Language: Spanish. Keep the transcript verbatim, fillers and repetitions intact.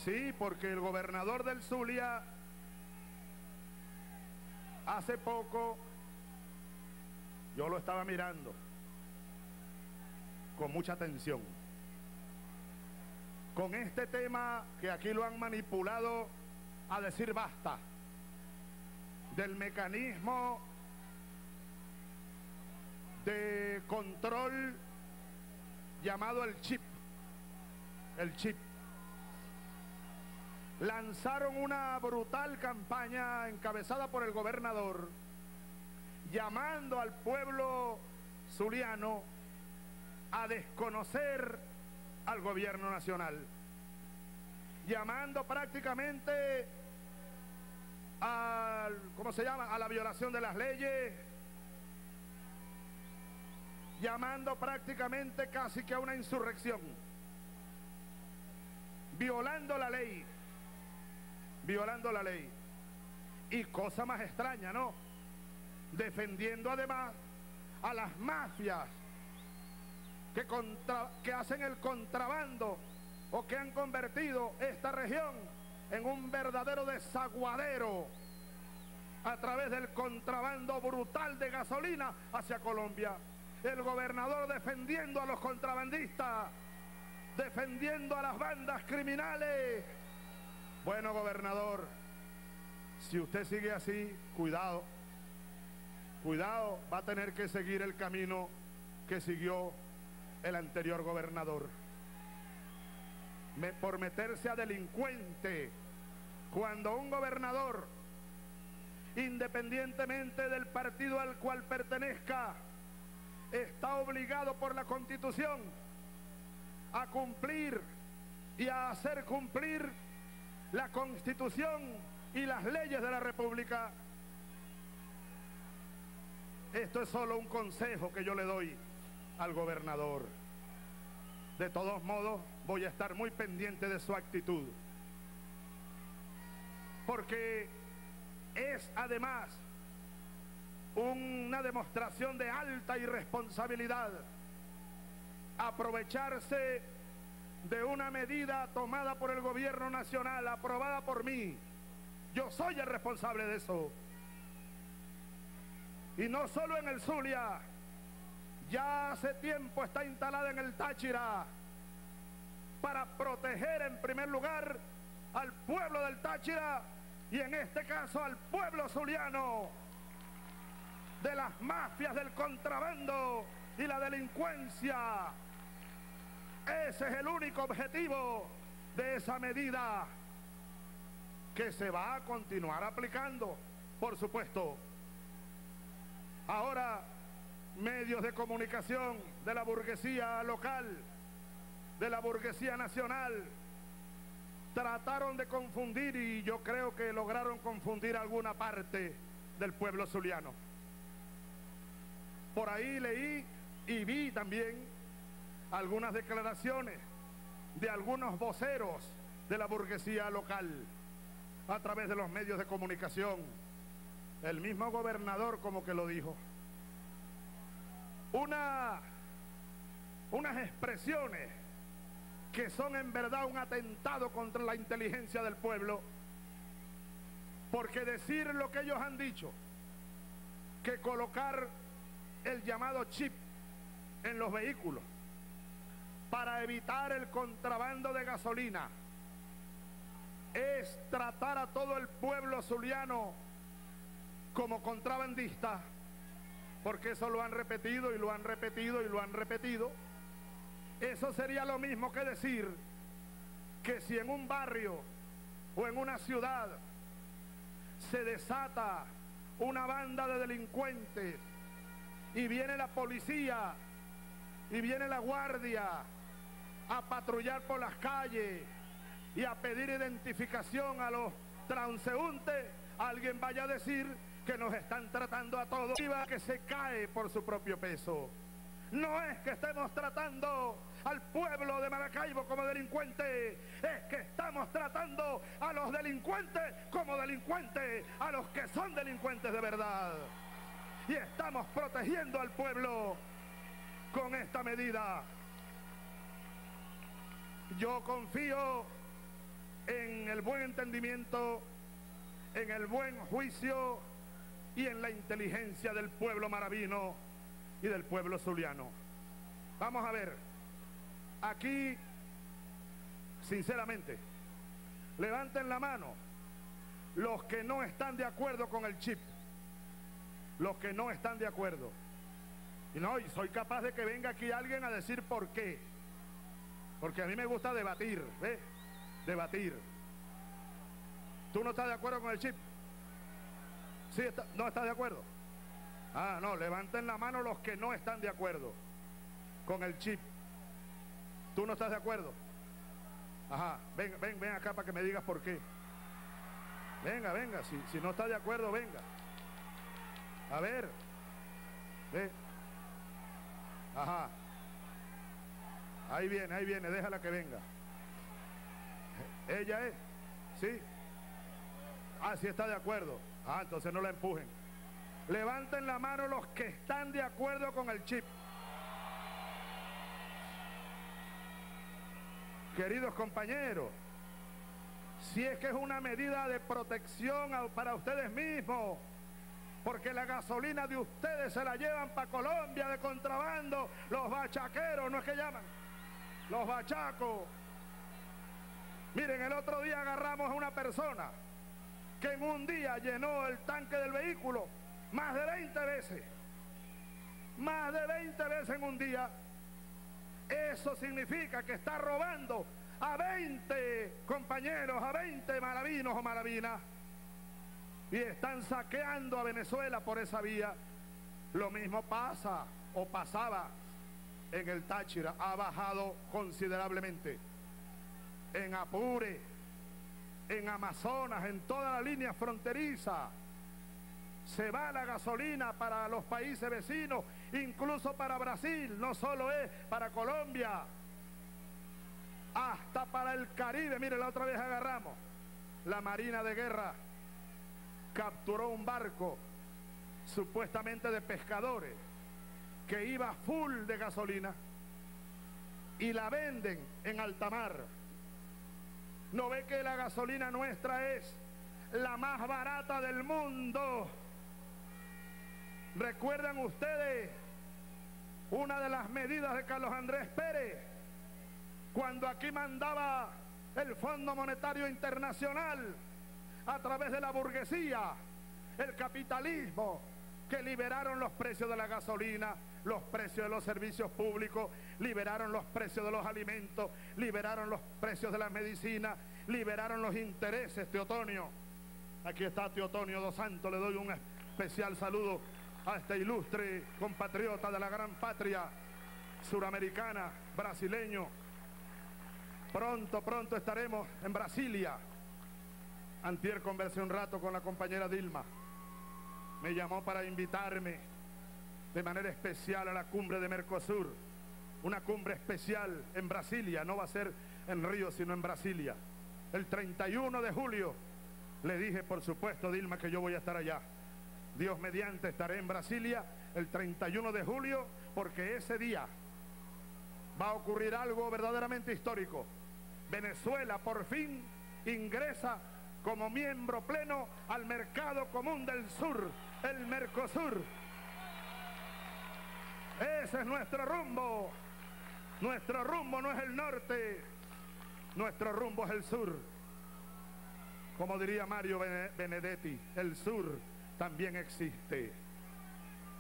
Sí, porque el gobernador del Zulia hace poco, yo lo estaba mirando con mucha atención, con este tema que aquí lo han manipulado a decir basta, del mecanismo de control llamado el chip, el chip. Lanzaron una brutal campaña encabezada por el gobernador, llamando al pueblo zuliano a desconocer al gobierno nacional, llamando prácticamente al, ¿cómo se llama?, a la violación de las leyes, llamando prácticamente casi que a una insurrección, violando la ley, violando la ley. Y cosa más extraña, ¿no?, defendiendo además a las mafias que, contra, que hacen el contrabando o que han convertido esta región en un verdadero desaguadero a través del contrabando brutal de gasolina hacia Colombia. El gobernador defendiendo a los contrabandistas, defendiendo a las bandas criminales. Bueno, gobernador, si usted sigue así, cuidado, cuidado, va a tener que seguir el camino que siguió el anterior gobernador. Me, por meterse a delincuente, cuando un gobernador, independientemente del partido al cual pertenezca, está obligado por la Constitución a cumplir y a hacer cumplir la Constitución y las leyes de la República. Esto es solo un consejo que yo le doy al gobernador. De todos modos, voy a estar muy pendiente de su actitud, porque es además una demostración de alta irresponsabilidad aprovecharse de una medida tomada por el gobierno nacional, aprobada por mí. Yo soy el responsable de eso. Y no solo en el Zulia, ya hace tiempo está instalada en el Táchira para proteger en primer lugar al pueblo del Táchira y en este caso al pueblo zuliano de las mafias del contrabando y la delincuencia. Ese es el único objetivo de esa medida, que se va a continuar aplicando, por supuesto. Ahora, medios de comunicación de la burguesía local, de la burguesía nacional, trataron de confundir, y yo creo que lograron confundir alguna parte del pueblo zuliano. Por ahí leí y vi también algunas declaraciones de algunos voceros de la burguesía local a través de los medios de comunicación. El mismo gobernador como que lo dijo. Una, unas expresiones que son en verdad un atentado contra la inteligencia del pueblo, porque decir lo que ellos han dicho, que colocar el llamado chip en los vehículos para evitar el contrabando de gasolina es tratar a todo el pueblo zuliano como contrabandista, porque eso lo han repetido y lo han repetido y lo han repetido. Eso sería lo mismo que decir que si en un barrio o en una ciudad se desata una banda de delincuentes y viene la policía y viene la guardia a patrullar por las calles y a pedir identificación a los transeúntes, alguien vaya a decir que nos están tratando a todos, que se cae por su propio peso. No es que estemos tratando al pueblo de Maracaibo como delincuente, es que estamos tratando a los delincuentes como delincuentes, a los que son delincuentes de verdad. Y estamos protegiendo al pueblo con esta medida. Yo confío en el buen entendimiento, en el buen juicio y en la inteligencia del pueblo maravino y del pueblo zuliano. Vamos a ver, aquí, sinceramente, levanten la mano los que no están de acuerdo con el chip, los que no están de acuerdo. Y no, y soy capaz de que venga aquí alguien a decir por qué, porque a mí me gusta debatir, ¿ves? Debatir. ¿Tú no estás de acuerdo con el chip? ¿Sí está, no estás de acuerdo? Ah, no, levanten la mano los que no están de acuerdo con el chip. ¿Tú no estás de acuerdo? Ajá, ven, ven, ven acá para que me digas por qué. Venga, venga, si, si no está de acuerdo, venga. A ver. Ve. Ajá. Ahí viene, ahí viene, déjala que venga. ¿Ella es? ¿Sí? Ah, sí está de acuerdo. Ah, entonces no la empujen. Levanten la mano los que están de acuerdo con el chip. Queridos compañeros, si es que es una medida de protección para ustedes mismos, porque la gasolina de ustedes se la llevan para Colombia de contrabando, los bachaqueros, ¿no es que llaman? Los bachacos. Miren, el otro día agarramos a una persona que en un día llenó el tanque del vehículo más de veinte veces. Más de veinte veces en un día. Eso significa que está robando a veinte compañeros, a veinte maravinos o maravinas, y están saqueando a Venezuela por esa vía. Lo mismo pasa o pasaba en el Táchira. Ha bajado considerablemente. En Apure, en Amazonas, en toda la línea fronteriza, se va la gasolina para los países vecinos, incluso para Brasil, no solo es para Colombia, hasta para el Caribe. Mire, la otra vez agarramos, la Marina de Guerra capturó un barco supuestamente de pescadores que iba full de gasolina y la venden en alta mar. ¿No ve que la gasolina nuestra es la más barata del mundo? ¿Recuerdan ustedes una de las medidas de Carlos Andrés Pérez cuando aquí mandaba el Fondo Monetario Internacional a través de la burguesía, el capitalismo, que liberaron los precios de la gasolina, los precios de los servicios públicos, liberaron los precios de los alimentos, liberaron los precios de las medicinas, liberaron los intereses? Teotonio, aquí está Teotonio dos Santos, le doy un especial saludo a este ilustre compatriota de la gran patria suramericana, brasileño. Pronto, pronto estaremos en Brasilia. Antier conversé un rato con la compañera Dilma. Me llamó para invitarme de manera especial a la cumbre de Mercosur. Una cumbre especial en Brasilia, no va a ser en Río, sino en Brasilia. El treinta y uno de julio, le dije, por supuesto, Dilma, que yo voy a estar allá. Dios mediante, estaré en Brasilia el treinta y uno de julio, porque ese día va a ocurrir algo verdaderamente histórico. Venezuela por fin ingresa como miembro pleno al mercado común del sur, el Mercosur. Ese es nuestro rumbo. Nuestro rumbo no es el norte, nuestro rumbo es el sur. Como diría Mario Benedetti, el sur también existe.